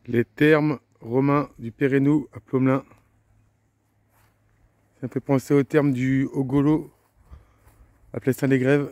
Les thermes romains du Pérénou à Plomelin. Ça me fait penser aux thermes du Ogolo à Plestin-les-Grèves.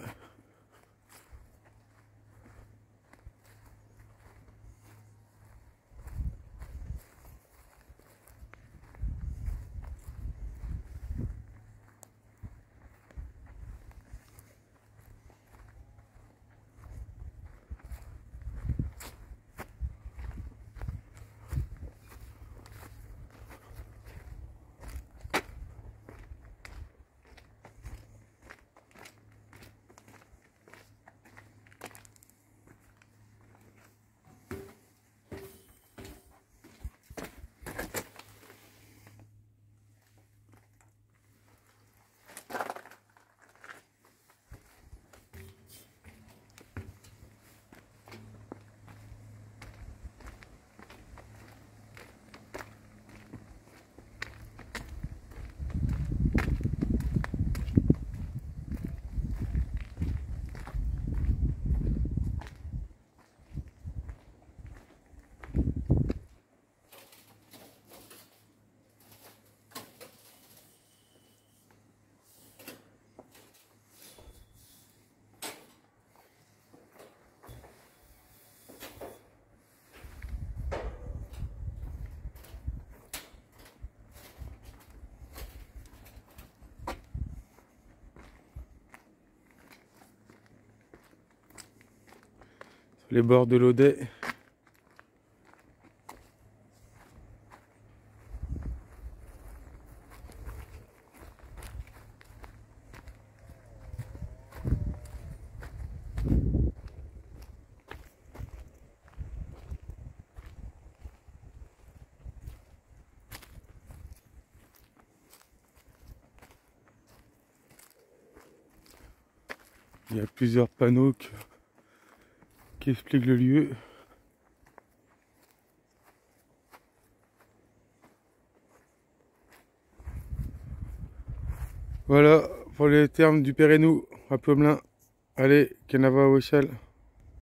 Les bords de l'Audet. Il y a plusieurs panneaux qui expliquent le lieu. Voilà pour les thermes du Pérénou à Plomelin. Allez, Canava Wechel.